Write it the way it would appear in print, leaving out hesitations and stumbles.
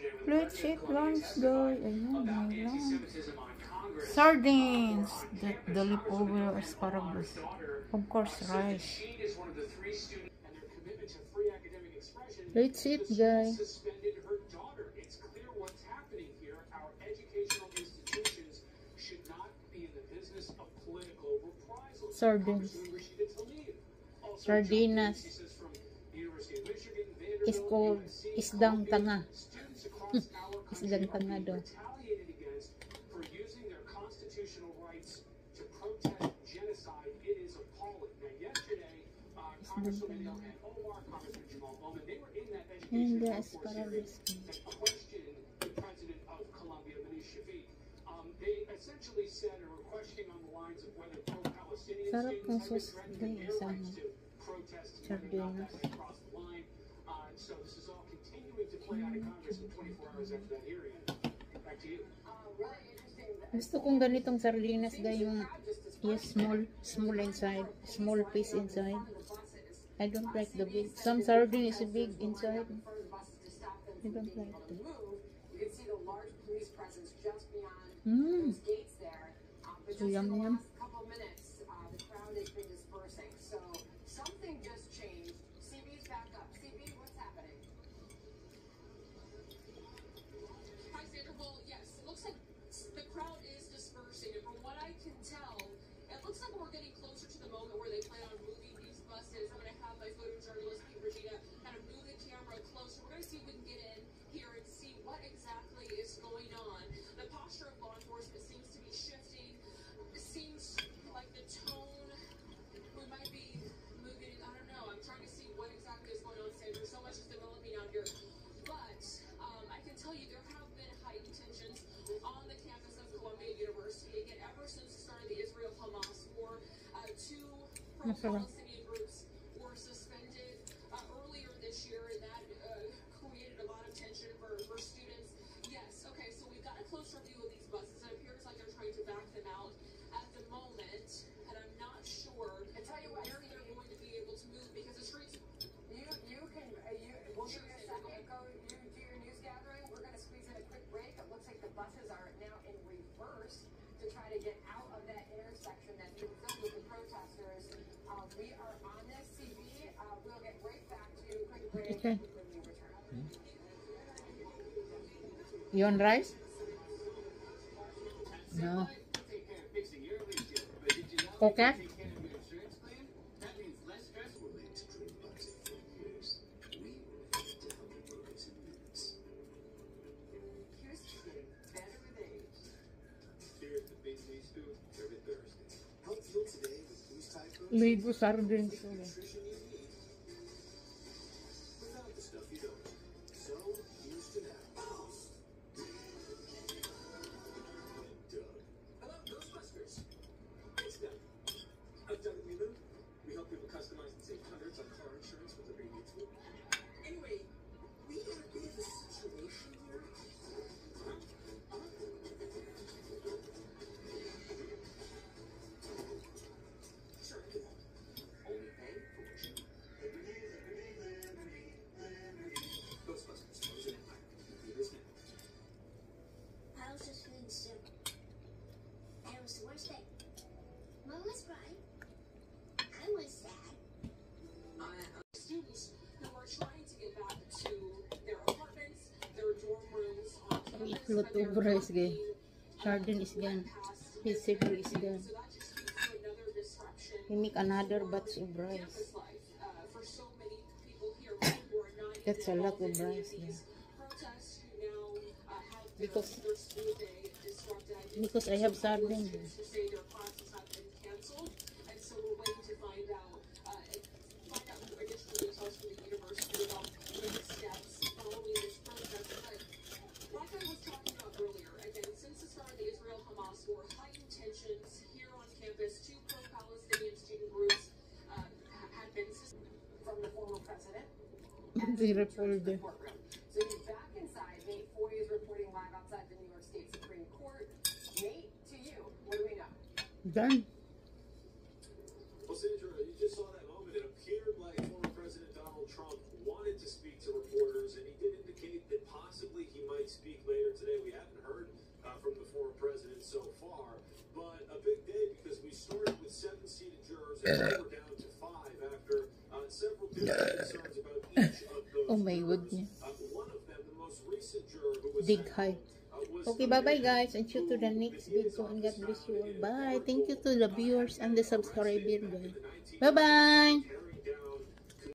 Let's eat lunch, guys. Ayun, may lunch. Sardines. The leftover asparagus. Of course, rice. Let's eat, guys. Sardines. Sardenas is called isdang tanga. Isdang tanga daw. And the asparagus. Sarap ng sauce din sa sardinas. Gusto kong ganitong sardinas guys, yung small inside, small piece inside. I don't like the big. Some sardine is big inside. I don't like it. So yum. Masarap. Were suspended earlier this year, and that created a lot of tension for students. Yes, okay, so we've got a closer view of these buses. It appears like they're trying to back them out at the moment, and I'm not sure where they're going to be able to move because the streets. We'll give you a second. Go, you do your news gathering. We're going to squeeze in a quick break. It looks like the buses are now in reverse to try to get out of that intersection that's been filled with the protesters. We are on this CB. We'll get right back to quick break when we return. You want rice? No. Okay. Ligo sardines. We help people customize and save hundreds on car insurance with every needs. Anyway, we got a bit of a situation here. Sure, come on. Only pay for what you Ghostbusters, Frozen Empire. Do this now. I was just feeling sick. And it was the worst day. Mom was crying. I was sad. Students who are trying to get back to their apartments, their dorm rooms. Lot of rice guys. Sardine is gone. Basically is gone. We make another batch of rice. That's a lot of rice here. Because I have sardine. They reported it. So he's back inside. Nate Foy is reporting live outside the New York State Supreme Court. Nate, to you, what do we know? Done. Well, Sandra, you just saw that moment. It appeared like former President Donald Trump wanted to speak to reporters, and he did indicate that possibly he might speak later today. We haven't heard from the former president so far, but a big day because we started with 7 seated jurors and now we're down to 5 after several different concerns about each of those Oh my jurors. goodness. One of them, the most recent juror who was Big sent height. home, was Okay, bye-bye guys. And see you to the next video. And God bless you all. Bye. Thank you to the viewers and the subscribers, guys. Bye-bye.